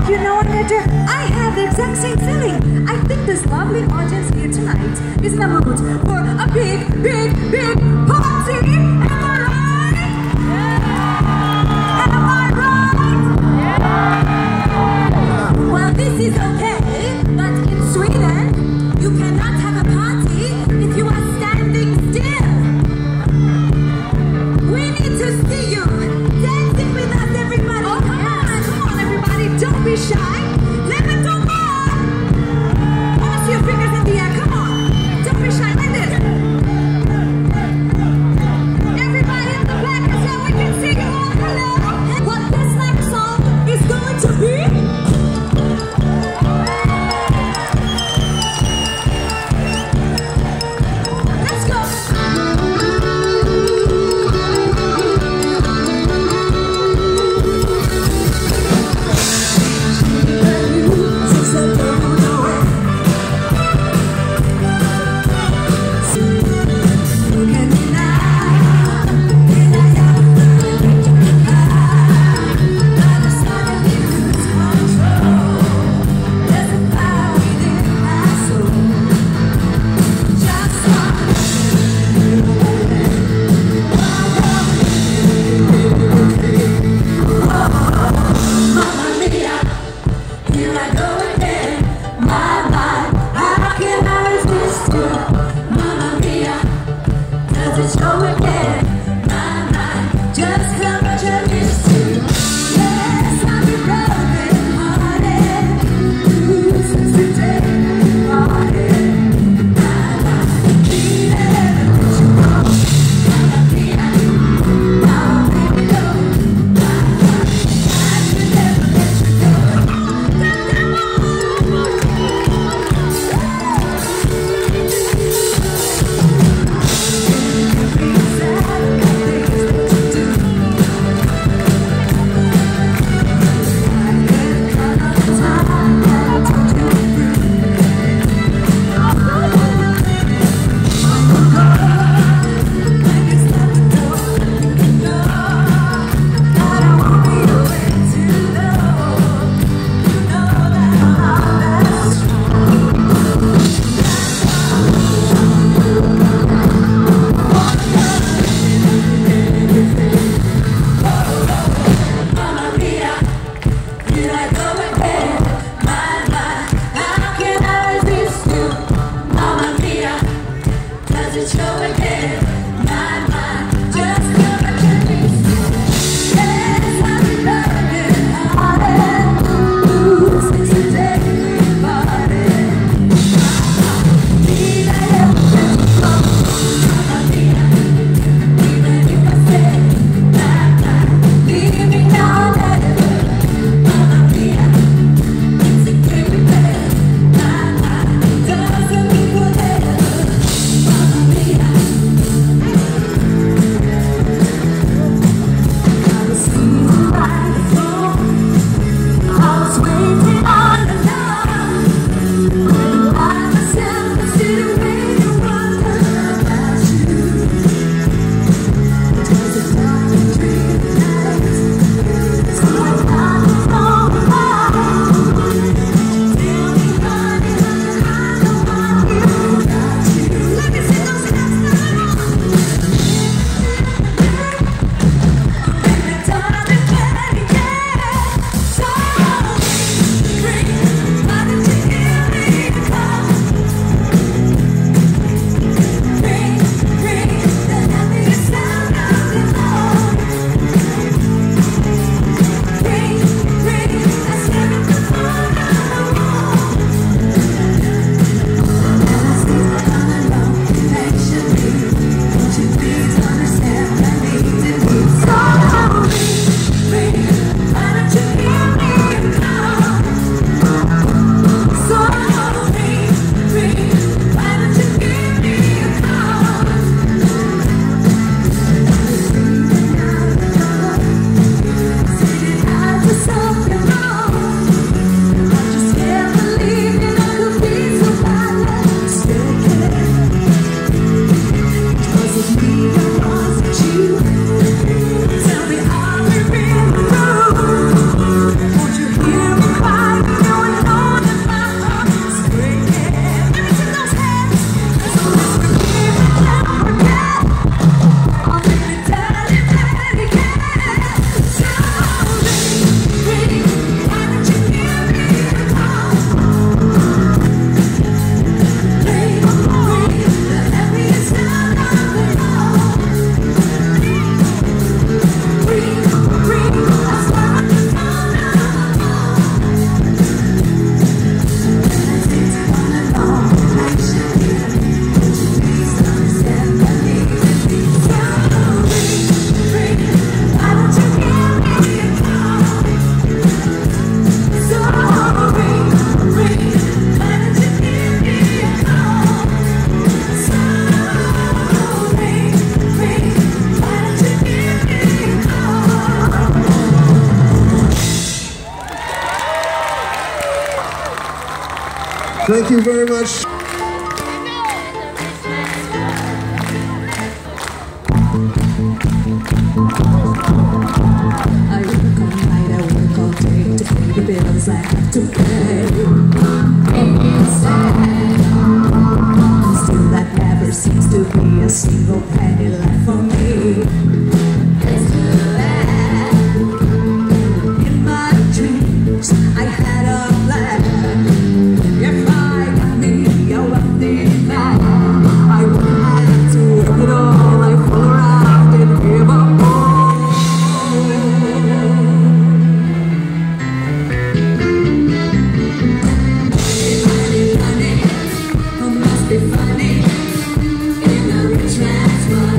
You know, Anita, I have the exact same feeling. I think this lovely audience here tonight is in the mood for a big, big, big party. Am I right? Yeah. Am I right? Yeah. Well, this is okay, but in Sweden, you cannot have a party if you are standing still. We need to see you dancing with us, everybody. Oh, come on, everybody. Don't be shy. Let me go on. I want to see your fingers in the air. Come on. Don't be shy. Like this. Everybody in the back is here. We can see you all. Hello. What this next song is going to be? Thank you very much. I work all night, I work all day to pay the bills I have to pay. Still that never seems to be a single penny left for me. It's too bad. In my dreams, I had a plan. If I got me a wealthy man, I wouldn't have to work it all. I fool around and give up all. Money, must be funny in a rich man's world.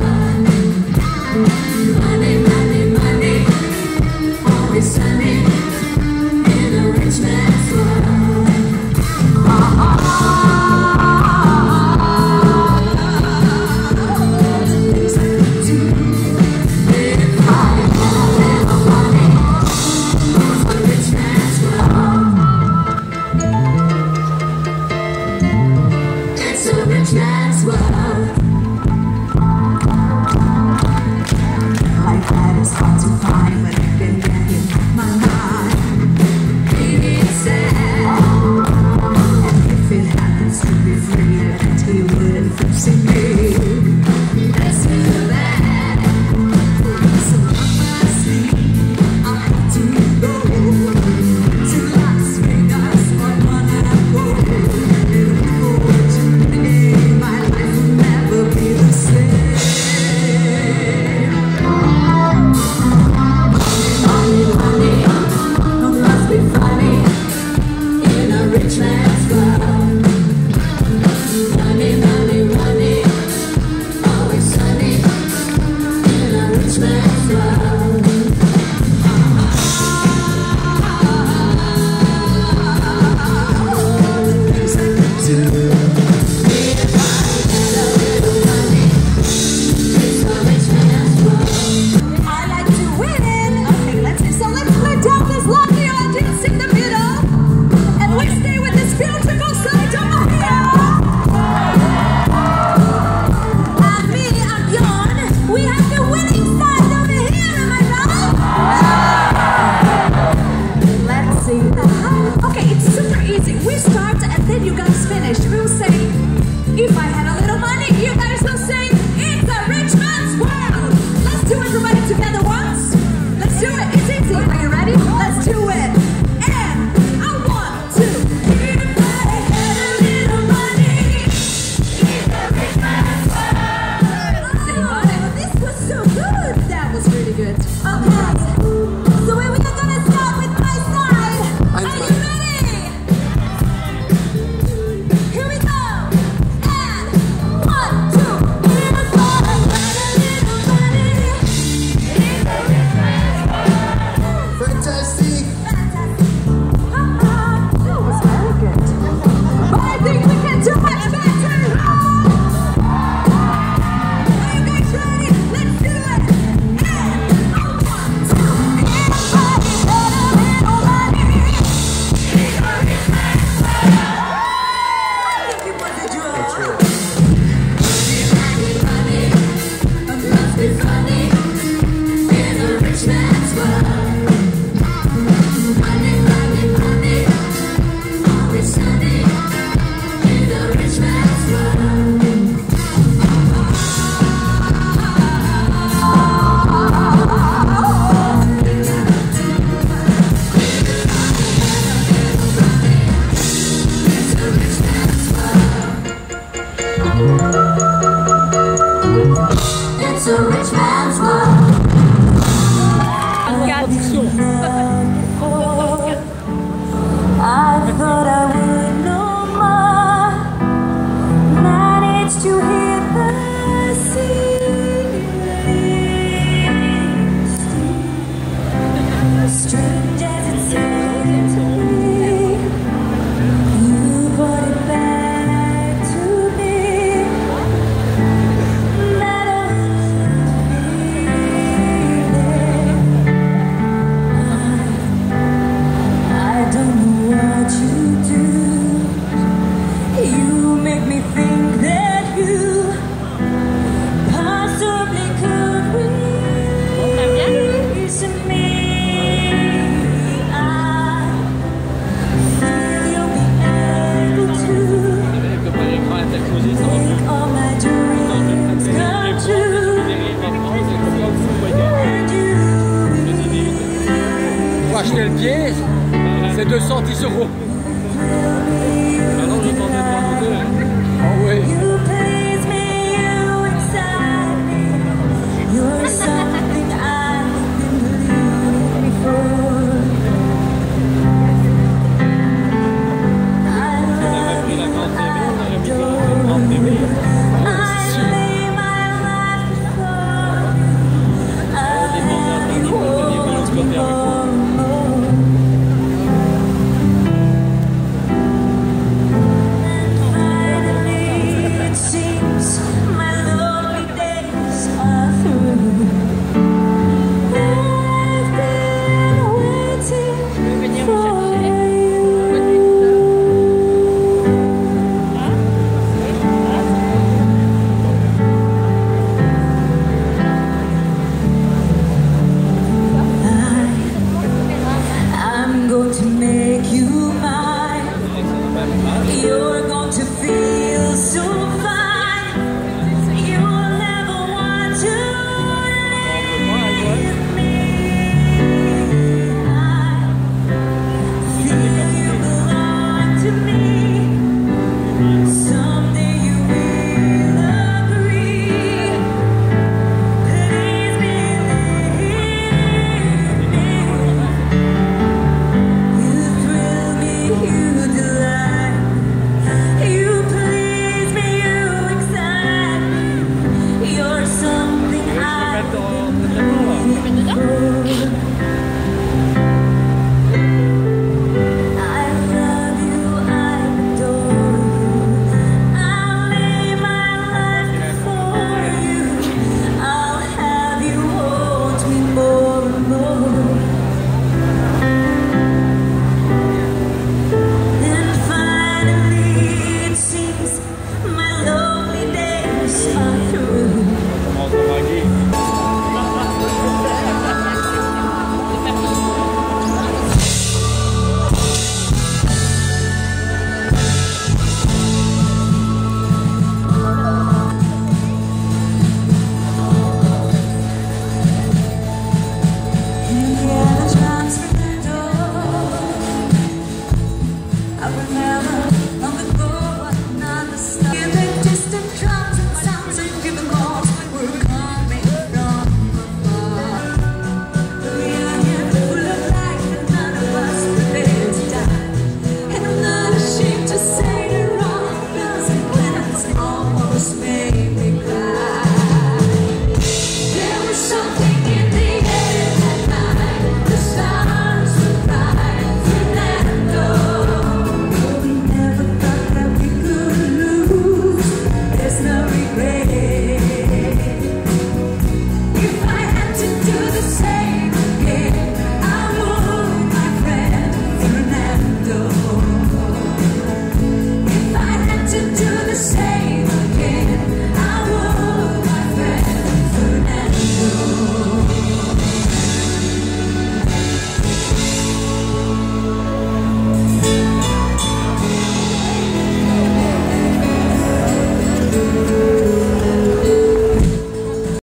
C'est 210 €.